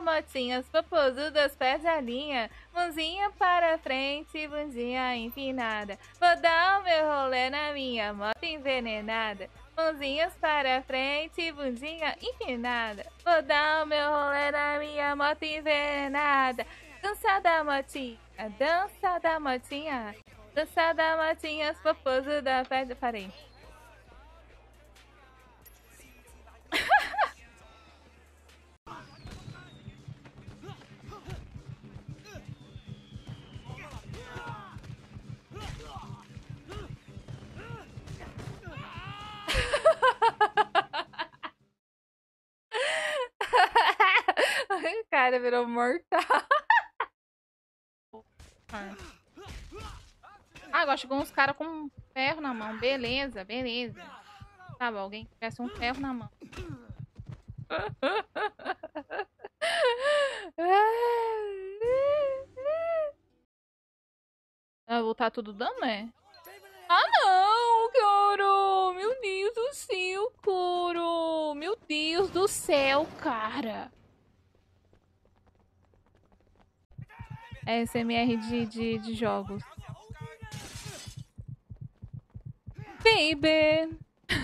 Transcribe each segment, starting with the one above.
Motinhas, popozudas, pés a linha, mãozinha para frente, bundinha empinada. Vou dar o meu rolê na minha moto envenenada. Mãozinhas para frente, bundinha empinada. Vou dar o meu rolê na minha moto envenenada. Dança da motinha, dança da motinha. Dança da motinha, popozuda, pés a frente. O cara virou mortal. Agora chegou uns caras com um ferro na mão. Beleza, beleza. Tá bom, alguém que tivesse um ferro na mão. Vai voltar tudo dando, né? Ah, não, Coro! Meu Deus do céu, Coro! Meu Deus do céu, cara! SMR de jogos. Baby!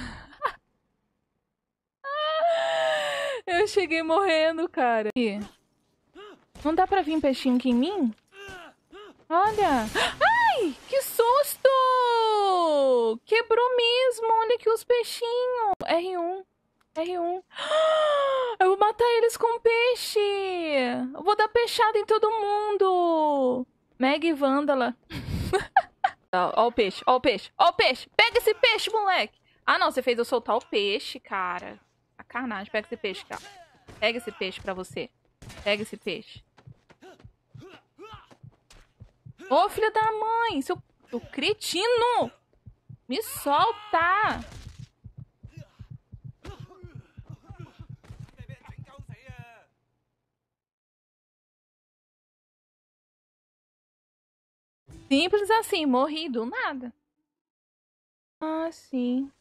Eu cheguei morrendo, cara. Não dá pra vir peixinho aqui em mim? Olha! Ai! Que susto! Quebrou mesmo! Olha aqui os peixinhos! R1. R1. Eu vou matar eles com peixe! Eu vou dar peixada em todo mundo! Meg Vândala. Ó o peixe, ó o peixe, ó o peixe! Pega esse peixe, moleque! Ah, não, você fez eu soltar o peixe, cara. Sacanagem, pega esse peixe, cara. Pega esse peixe pra você. Pega esse peixe. Ô, filha da mãe! Seu cretino! Me solta! Simples assim, morri do nada. Ah, sim.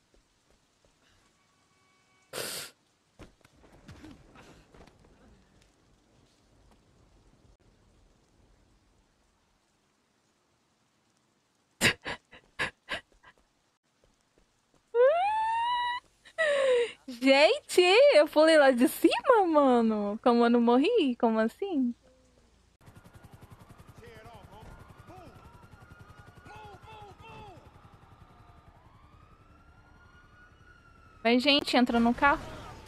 Gente, eu pulei lá de cima, mano. Como eu não morri? Como assim? Vai, gente, entra no carro.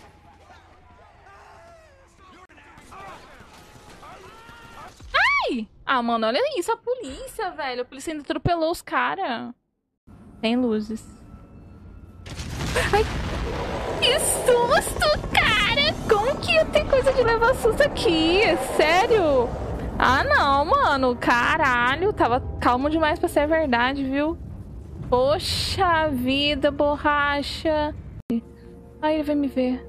Ai! Ah, mano, olha isso, a polícia, velho. A polícia ainda atropelou os caras. Tem luzes. Ai! Que susto, cara! Como que ia ter coisa de levar susto aqui? Sério? Ah, não, mano. Caralho, tava calmo demais pra ser verdade, viu? Poxa vida, borracha. Ai, ele vai me ver.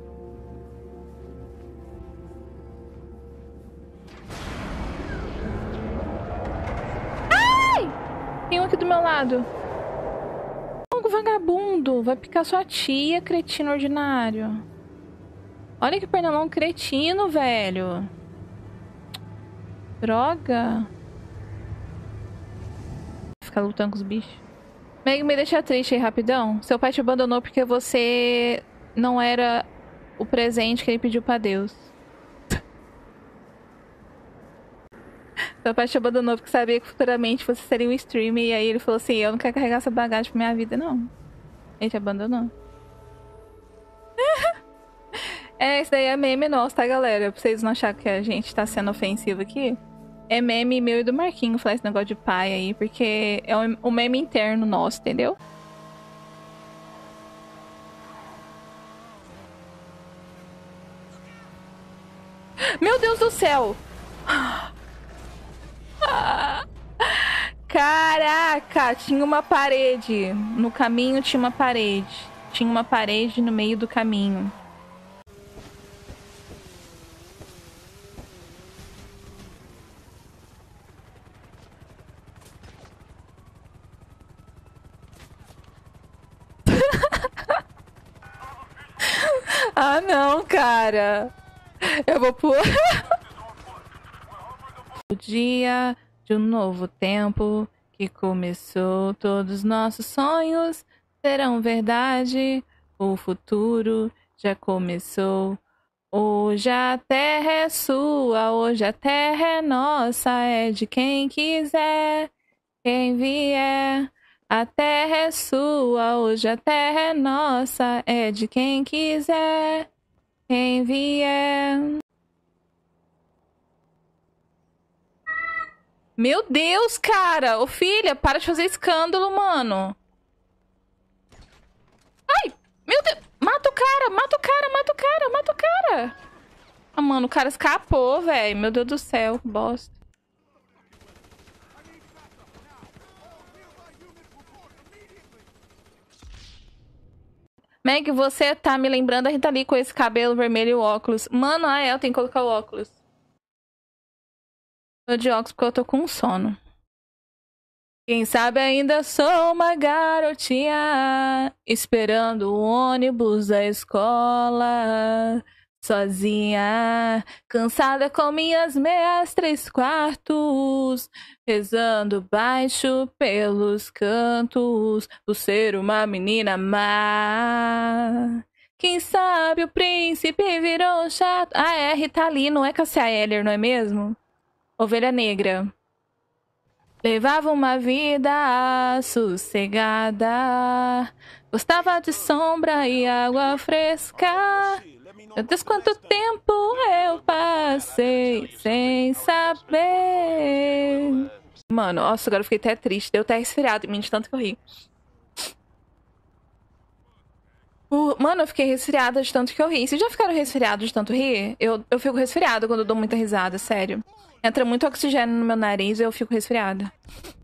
Ai! Tem um aqui do meu lado. Vagabundo, vai picar sua tia, cretino ordinário. Olha que pernilongo cretino, velho. Droga. Ficar lutando com os bichos. Meg, me deixa triste aí, rapidão. Seu pai te abandonou porque você não era o presente que ele pediu pra Deus. Seu pai te abandonou porque sabia que futuramente você seria um streamer. E aí ele falou assim, eu não quero carregar essa bagagem pra minha vida, não. Ele te abandonou. Isso daí é meme nosso, tá, galera? Pra vocês não acharem que a gente tá sendo ofensivo aqui. É meme meu e do Marquinho falar esse negócio de pai aí. Porque é um meme interno nosso, entendeu? Meu Deus do céu! Caraca, tinha uma parede. No caminho tinha uma parede. Tinha uma parede no meio do caminho. Ah, não, cara. Eu vou pular. dia de um novo tempo que começou. Todos os nossos sonhos serão verdade. O futuro já começou. Hoje a terra é sua, hoje a terra é nossa, é de quem quiser, quem vier. A terra é sua, hoje a terra é nossa, é de quem quiser, quem vier. Meu Deus, cara! Ô filha, para de fazer escândalo, mano. Ai, meu Deus! Mata o cara, mata o cara, mata o cara, mata o cara! Ah, mano, o cara escapou, velho. Meu Deus do céu, que bosta. Meg, você tá me lembrando a Rita Lee com esse cabelo vermelho e o óculos. Mano, eu tenho que colocar o óculos. Tô de óculos porque eu tô com sono. Quem sabe ainda sou uma garotinha esperando o ônibus da escola. Sozinha, cansada com minhas meias 3/4, rezando baixo pelos cantos, por ser uma menina má. Quem sabe o príncipe virou chato. Ah, é Rita Lee, não é Cássia Eller, não é mesmo? Ovelha Negra. Levava uma vida sossegada, gostava de sombra e água fresca. Meu Deus, quanto tempo eu passei sem saber. Mano, nossa, agora eu fiquei até triste. Deu até resfriado em mim de tanto que eu ri. Mano, eu fiquei resfriada de tanto que eu ri. Vocês já ficaram resfriados de tanto rir? Eu fico resfriada quando eu dou muita risada, sério. Entra muito oxigênio no meu nariz e eu fico resfriada.